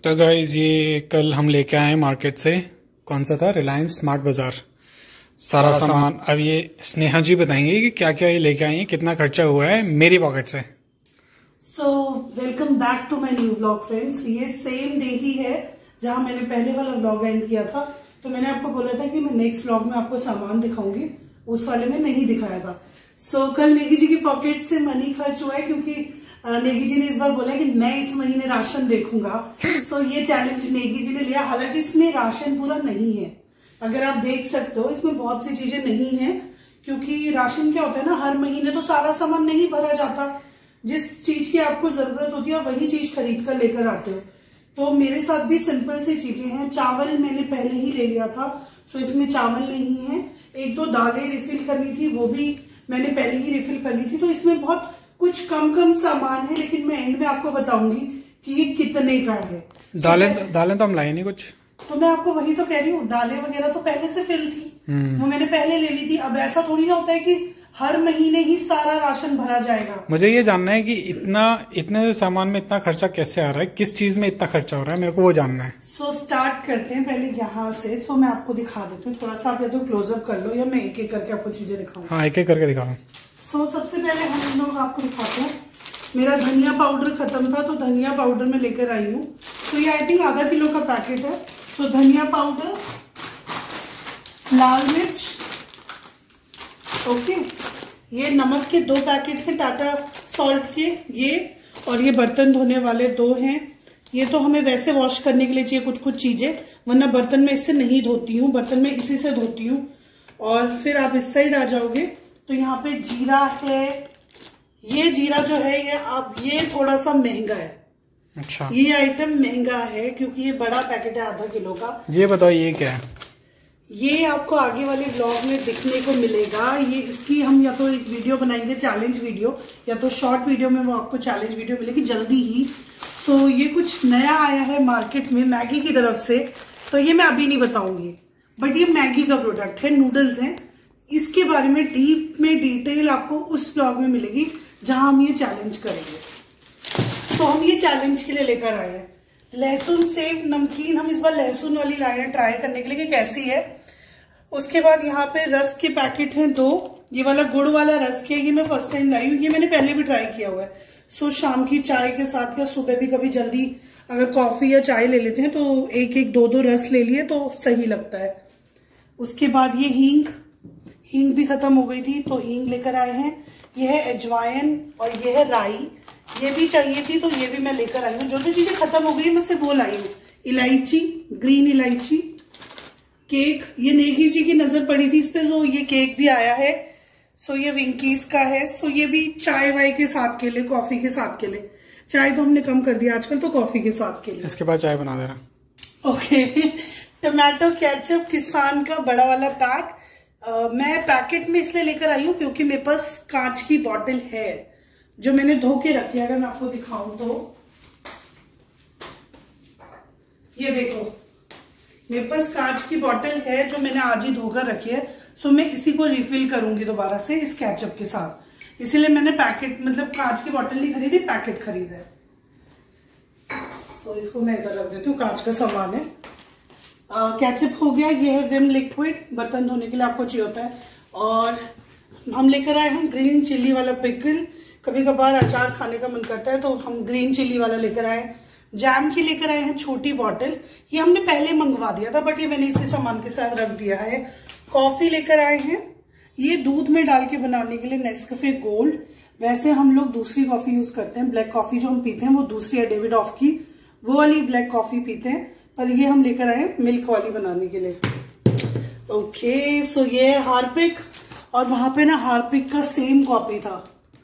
तो गाइज ये कल हम लेके आए मार्केट से, कौन सा था, रिलायंस स्मार्ट बाजार, सारा सामान। अब ये स्नेहा जी बताएंगे कि क्या क्या ये लेके आई है, कितना खर्चा हुआ है मेरी पॉकेट से। So welcome back to my new vlog friends. ये सेम डे ही है जहां मैंने पहले वाला व्लॉग एंड किया था। तो मैंने आपको बोला था कि मैं नेक्स्ट व्लॉग में आपको सामान दिखाऊंगी, उस वाले में नहीं दिखाया था। सो कल नेगी जी की पॉकेट से मनी खर्च हुआ है क्योंकि नेगी जी ने इस बार बोला कि मैं इस महीने राशन देखूंगा। सो ये चैलेंज नेगी जी ने लिया। हालांकि इसमें राशन पूरा नहीं है, अगर आप देख सकते हो इसमें बहुत सी चीजें नहीं है, क्योंकि राशन क्या होता है ना, हर महीने तो सारा सामान नहीं भरा जाता। जिस चीज की आपको जरूरत होती है वही चीज खरीद कर लेकर आते हो। तो मेरे साथ भी सिंपल सी चीजें हैं। चावल मैंने पहले ही ले लिया था, सो इसमें चावल नहीं है। एक दो दालें रिफिल करनी थी, वो भी मैंने पहले ही रिफिल कर ली थी। तो इसमें बहुत कुछ कम सामान है, लेकिन मैं एंड में आपको बताऊंगी कि ये कितने का है। दालें तो हम लाए नहीं कुछ, तो मैं आपको वही तो कह रही हूँ, दालें वगैरह तो पहले से फिल थी, वो मैंने पहले ले ली थी। अब ऐसा थोड़ी ना होता है कि हर महीने ही सारा राशन भरा जाएगा। मुझे ये जानना है कि इतने सामान में इतना खर्चा कैसे आ रहा है, किस चीज में इतना खर्चा हो रहा है, मेरे को वो जानना है। सो स्टार्ट करते हैं पहले यहाँ से। सो मैं आपको दिखा देती हूँ, थोड़ा सा आप या तो क्लोजअप कर लो या मैं एक एक करके आपको चीजें दिखाऊँ। हाँ, एक एक करके दिखाओ। सो सबसे पहले हम लोग आपको दिखाते हैं, मेरा धनिया पाउडर खत्म था तो धनिया पाउडर में लेकर आई हूँ। तो ये आई थिंक आधा किलो का पैकेट है। सो धनिया पाउडर, लाल मिर्च, ओके, ये नमक के 2 पैकेट हैं टाटा सॉल्ट के, ये और ये बर्तन धोने वाले 2 हैं। ये तो हमें वैसे वॉश करने के लिए चाहिए कुछ चीजें, वरना बर्तन में इससे नहीं धोती हूँ, बर्तन में इसी से धोती हूँ। और फिर आप इस साइड आ जाओगे तो यहाँ पे जीरा है। ये जीरा जो है ये थोड़ा सा महंगा है। अच्छा, ये आइटम महंगा है क्योंकि ये बड़ा पैकेट है आधा किलो का। ये बताओ ये क्या है? ये आपको आगे वाले ब्लॉग में दिखने को मिलेगा। ये इसकी हम या तो एक वीडियो बनाएंगे चैलेंज वीडियो, या तो शॉर्ट वीडियो में वो आपको चैलेंज वीडियो मिलेगी जल्दी ही। सो ये कुछ नया आया है मार्केट में मैगी की तरफ से, तो ये मैं अभी नहीं बताऊंगी, बट ये मैगी का प्रोडक्ट है, नूडल्स हैं। इसके बारे में डीप में डिटेल आपको उस ब्लॉग में मिलेगी जहां हम ये चैलेंज करेंगे। तो हम ये चैलेंज के लिए लेकर आए हैं लहसुन सेव नमकीन। हम इस बार लहसुन वाली लाए हैं ट्राई करने के लिए कि कैसी है। उसके बाद यहाँ पे रस के पैकेट हैं 2। ये वाला गुड़ वाला रस के, ये मैं फर्स्ट टाइम लाई हूँ, ये मैंने पहले भी ट्राई किया हुआ है। सो शाम की चाय के साथ या सुबह भी कभी जल्दी अगर कॉफी या चाय ले लेते हैं तो एक एक 2 रस ले लिए तो सही लगता है। उसके बाद ये हींग भी खत्म हो गई थी तो हींग लेकर आए हैं। ये है अजवाइन और ये है राई, ये भी चाहिए थी तो ये भी मैं लेकर आई हूँ। जो जो चीजें खत्म हो गई मैं से वो लाई हूँ। इलायची, ग्रीन इलायची, केक, ये नेगी जी की नजर पड़ी थी इस पे, तो ये केक भी आया है। सो ये विंकीज का है। सो ये भी चाय वाय के साथ के लिए, कॉफी के साथ के लिए। चाय तो हमने कम कर दिया आजकल, तो कॉफी के साथ के लिए। इसके बाद चाय बना देना। ओके। टमाटो केचप किसान का बड़ा वाला पैक। मैं पैकेट में इसलिए लेकर आई हूँ क्योंकि मेरे पास कांच की बॉटल है जो मैंने धो के रखी है। अगर मैं आपको दिखाऊं तो ये देखो, मेरे पास कांच की बॉटल है जो मैंने आज ही धोकर रखी है। सो मैं इसी को रिफिल करूंगी दोबारा से इस केचप के साथ, इसीलिए मैंने पैकेट मतलब कांच की बॉटल नहीं खरीदी, पैकेट खरीदा है। सो इसको मैं इधर रख देती हूँ, कांच का सामान है। केचप हो गया। ये है विम लिक्विड, बर्तन धोने के लिए आपको चाहिए होता है। और हम लेकर आए हैं ग्रीन चिल्ली वाला पिकल। कभी कभार अचार खाने का मन करता है तो हम ग्रीन चिल्ली वाला लेकर आए। जैम की लेकर आए हैं छोटी बॉटल, ये हमने पहले मंगवा दिया था बट ये मैंने इसी सामान के साथ रख दिया है। कॉफी लेकर आए हैं, ये दूध में डाल के बनाने के लिए नेस्कैफे गोल्ड। वैसे हम लोग दूसरी कॉफी यूज करते हैं, ब्लैक कॉफी जो हम पीते हैं वो दूसरी है डेविडॉफ की, वो वाली ब्लैक कॉफी पीते हैं, पर ये हम लेकर आए मिल्क वाली बनाने के लिए। ओके, सो ये है हार्पिक, और वहां पे ना हार्पिक का सेम कॉपी था,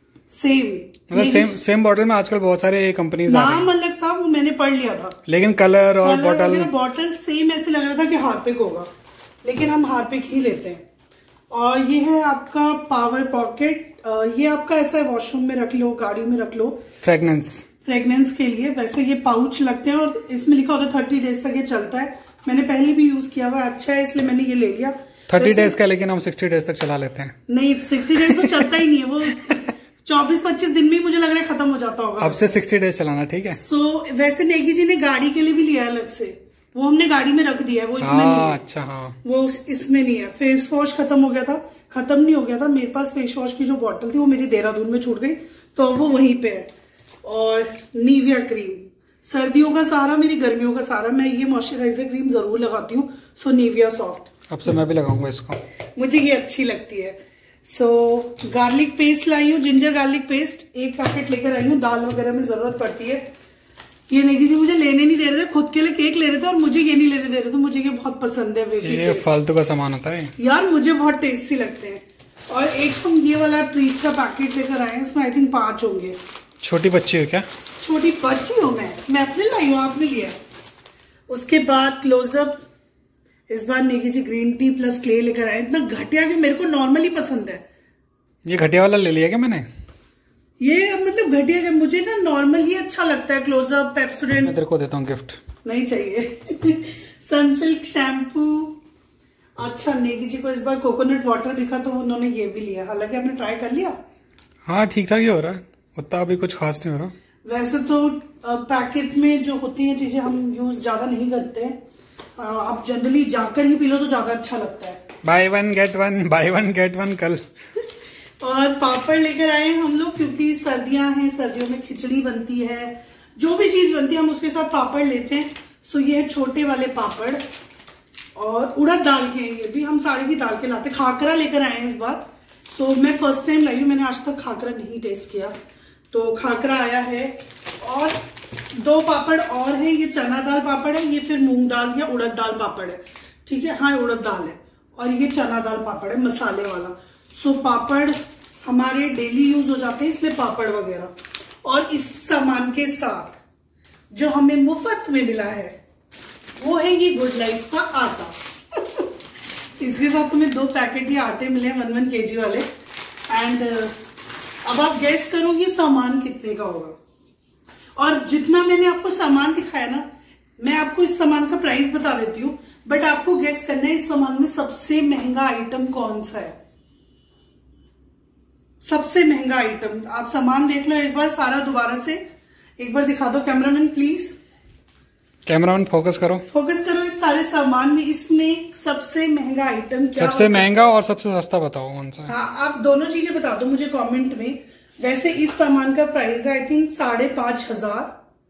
सेम बॉटल में आजकल बहुत सारे कंपनीज आ रही हैं। नाम अलग था, वो मैंने पढ़ लिया था, लेकिन कलर और बॉटल सेम ऐसे लग रहा था कि हार्पिक होगा, लेकिन हम हार्पिक ही लेते हैं। और ये है आपका पावर पॉकेट। ये आपका ऐसा है वॉशरूम में रख लो, गाड़ी में रख लो, फ्रेग्रेंस के लिए। वैसे ये पाउच लगते हैं और इसमें लिखा होता है 30 डेज तक ये चलता है। मैंने पहले भी यूज किया हुआ, अच्छा है, इसलिए मैंने ये ले लिया। 30 डेज का, लेकिन हम 60 डेज तक चला लेते हैं। नहीं, 60 डेज तो चलता ही नहीं है वो। 24-25 दिन में ही मुझे लग रहा है खत्म हो जाता होगा। अब से 60 डेज चलाना, ठीक है। वैसे नेगी जी ने गाड़ी के लिए भी लिया है अलग से, वो हमने गाड़ी में रख दिया है, वो इसमें नहीं है। अच्छा हाँ, वो इसमें नहीं है। फेस वॉश खत्म हो गया था, खत्म नहीं हो गया था मेरे पास। फेस वॉश की जो बॉटल थी वो मेरी देहरादून में छूट गई, तो वो वहीं पे है। और निविया क्रीम, सर्दियों का सहारा, मेरी गर्मियों का सहारा। मैं ये मॉइस्चराइजर क्रीम जरूर लगाती हूँ। सो निविया सॉफ्ट, अब से मैं भी लगाऊंगा इसको, मुझे ये अच्छी लगती है। सो गार्लिक पेस्ट लाई हूँ, जिंजर गार्लिक पेस्ट 1 पैकेट लेकर आई हूँ, दाल वगैरह में जरूरत पड़ती है। ये नेगी जी मुझे लेने नहीं दे रहे थे, खुद के लिए केक ले रहे थे और मुझे ये नहीं लेने दे रहे थे। मुझे ये बहुत पसंद है, ये फालतू का सामान होता है यार, मुझे बहुत टेस्टी लगते हैं। और एक हम ये वाला ट्रीट का पैकेट लेकर आए हैं, इसमें आई थिंक 5 होंगे। छोटी बच्ची हो क्या? छोटी बच्ची हूँ मैं अपने लाई हूँ, आपने लिया। उसके बाद क्लोजअप, इस बार Negi ji green tea plus clay लेकर आए। इतना घटिया कि मेरे को नॉर्मली पसंद है। ये घटिया वाला ले लिया क्या मैंने? ये मतलब घटिया क्या, मुझे ना नॉर्मल ही अच्छा लगता है। Closeup, Pepsodent. मैं तेरे को देता हूँ गिफ्ट। नहीं चाहिए। Sunsilk shampoo. अच्छा, नेगी जी को इस बार कोकोनट वाटर दिखा तो उन्होंने ये भी लिया। हालांकि आपने ट्राई कर लिया? हाँ, ठीक ठाक ही हो रहा है, उतना अभी कुछ खास नहीं हो रहा। वैसे तो पैकेट में जो होती हैं चीजें हम यूज ज्यादा नहीं करते हैं। आप जनरली जाकर ही पी लो तो ज्यादा अच्छा लगता है। बाय वन गेट वन कल। और पापड़ लेकर आए हैं हम लोग, क्योंकि सर्दियां हैं, सर्दियों में खिचड़ी बनती है, जो भी चीज बनती है हम उसके साथ पापड़ लेते हैं। सो ये है छोटे वाले पापड़, और उड़द दाल के हैं, ये भी हम सारी ही दाल के लाते। खाकरा लेकर आए हैं इस बार। सो मैं फर्स्ट टाइम लाई हूँ, मैंने आज तक खाकरा नहीं टेस्ट किया, तो खाकरा आया है। और 2 पापड़ और हैं, ये चना दाल पापड़ है, ये फिर मूंग दाल या उड़द दाल पापड़ है, ठीक है। हाँ, उड़द दाल है। और ये चना दाल पापड़ है, मसाले वाला। सो पापड़ हमारे डेली यूज हो जाते हैं, इसलिए पापड़ वगैरह। और इस सामान के साथ जो हमें मुफ्त में मिला है वो है ये गुड लाइफ का आटा। इसके साथ तुम्हें 2 पैकेट ये आटे मिले हैं 1 kg वाले। एंड अब आप गैस करो ये सामान कितने का होगा। और जितना मैंने आपको सामान दिखाया ना, मैं आपको इस सामान का प्राइस बता देती हूँ, बट आपको गैस करना है इस सामान में सबसे महंगा आइटम कौन सा है। सबसे महंगा आइटम, आप सामान देख लो एक बार सारा, दोबारा से एक बार दिखा दो कैमरामैन प्लीज। कैमरामैन फोकस करो इस सारे सामान में। इसमें सबसे महंगा आइटम क्या? सबसे महंगा और सबसे सस्ता बताओ कौन सा है। हाँ, आप दोनों चीजें बता दो मुझे कमेंट में। वैसे इस सामान का प्राइस है आई थिंक 5,500।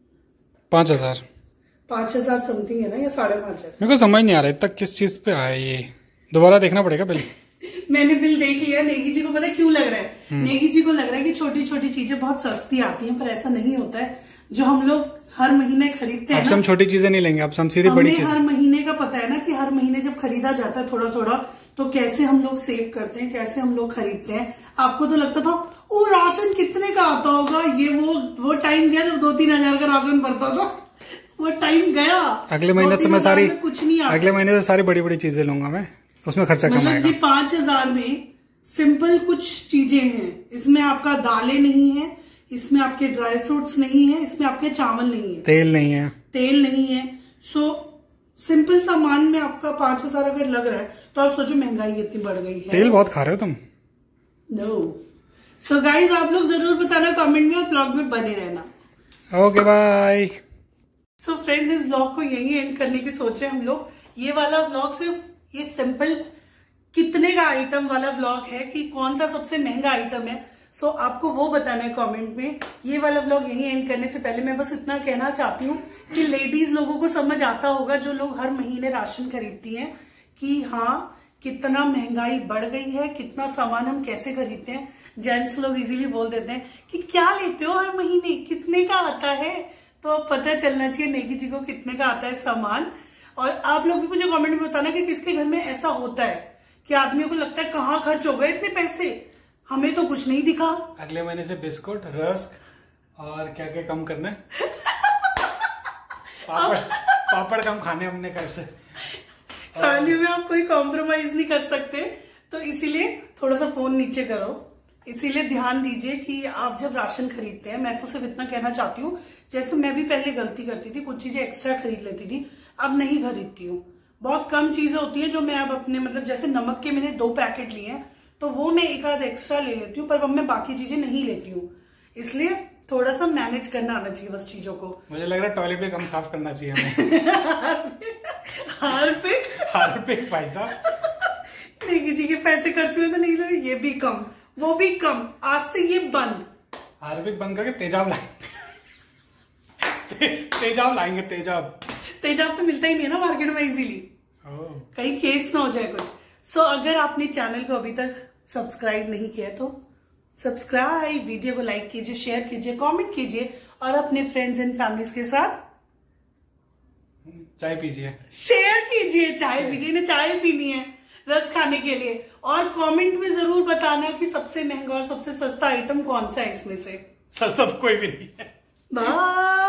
5,000 समथिंग है ना, या 5,500? मेरे को समझ नहीं आ रहा तक किस चीज पे आया ये, दोबारा देखना पड़ेगा पहले। मैंने बिल देख लिया। नेगी जी को पता है क्यों लग रहा है? नेगी जी को लग रहा है कि छोटी छोटी चीजें बहुत सस्ती आती हैं, पर ऐसा नहीं होता है। जो हम लोग हर महीने खरीदते हैं, हम छोटी चीजें नहीं लेंगे, अब हम सीधे बड़ी चीजें। हर महीने का पता है ना कि हर महीने जब खरीदा जाता है थोड़ा थोड़ा, तो कैसे हम लोग सेव करते हैं, कैसे हम लोग खरीदते हैं। आपको तो लगता था वो राशन कितने का आता होगा, ये वो टाइम गया जब 2-3 हजार का राशन पड़ता था। वो टाइम गया। अगले महीने से मैं सारी कुछ नहीं आता। अगले महीने से सारी बड़ी बड़ी चीजें लूंगा मैं, उसमें खर्चा कम आएगा। ये 5,000 में सिंपल कुछ चीजें हैं। इसमें आपका दालें नहीं है, इसमें आपके ड्राई फ्रूट्स नहीं है, इसमें आपके चावल नहीं है, तेल नहीं है। सो सिंपल सामान में आपका 5,000 अगर लग रहा है तो आप सोचो महंगाई कितनी बढ़ गई है। तेल बहुत खा रहे हो तुम। नो। सो गाइज, आप लोग जरूर बताना कमेंट में और ब्लॉग में बने रहना। Okay bye. सो फ्रेंड्स, इस ब्लॉग को यही एंड करने की सोच रहे हैं हम लोग। ये वाला ब्लॉग सिर्फ ये सिंपल कितने का आइटम वाला व्लॉग है कि कौन सा सबसे महंगा आइटम है। सो आपको वो बताना है कमेंट में। ये वाला व्लॉग यही एंड करने से पहले मैं बस इतना कहना चाहती हूँ कि लेडीज लोगों को समझ आता होगा, जो लोग हर महीने राशन खरीदती हैं, कि हाँ कितना महंगाई बढ़ गई है, कितना सामान हम कैसे खरीदते हैं। जेंट्स लोग इजीली बोल देते हैं कि क्या लेते हो हर महीने, कितने का आता है। तो अब पता चलना चाहिए नेगी जी को कितने का आता है सामान। और आप लोग भी मुझे कमेंट में बताना कि किसके घर में ऐसा होता है कि आदमियों को लगता है कहाँ खर्च हो गए इतने पैसे, हमें तो कुछ नहीं दिखा। अगले महीने से बिस्कुट, रस्क और क्या क्या कम करना है। पापड़ कम खाने हमने कैसे। खाने में आप कोई कॉम्प्रोमाइज नहीं कर सकते, तो इसीलिए थोड़ा सा फोन नीचे करो। इसीलिए ध्यान दीजिए कि आप जब राशन खरीदते हैं, मैं तो सिर्फ इतना कहना चाहती हूँ, जैसे मैं भी पहले गलती करती थी, कुछ चीजें एक्स्ट्रा खरीद लेती थी, अब नहीं खरीदती हूँ। बहुत कम चीजें होती हैं जो मैं अब अपने, मतलब जैसे नमक के मैंने 2 पैकेट लिए हैं, तो वो मैं एक आध एक्स्ट्रा ले लेती हूँ, पर अब मैं बाकी चीजें नहीं लेती हूँ, इसलिए थोड़ा सा मैनेज करना आना चाहिए बस चीजों को। मुझे लग रहा है टॉयलेट भी कम साफ करना चाहिए हमें। हार्पिक भाई साहब। देखिए जी के पैसे खर्च हुए तो नहीं लगे, ये भी कम वो भी कम, आज से ये बंद। हार्पिक बंद करके तेजाब लाएंगे। तेजाब लाएंगे, तेजाब तो मिलता ही नहीं है ना मार्केट में इजीली, कहीं केस ना हो जाए कुछ। सो अगर आपने चैनल को अभी तक सब्सक्राइब नहीं किया तो सब्सक्राइब, वीडियो को लाइक कीजिए, शेयर कीजिए, कमेंट कीजिए और अपने फ्रेंड्स एंड फैमिलीज के साथ चाय पीजिए, शेयर कीजिए। चाय पीजिए, इन्हें चाय पीनी है रस खाने के लिए। और कमेंट में जरूर बताना कि सबसे महंगा और सबसे सस्ता आइटम कौन सा है इसमें से। सस्ता तो कोई भी नहीं है। बाय।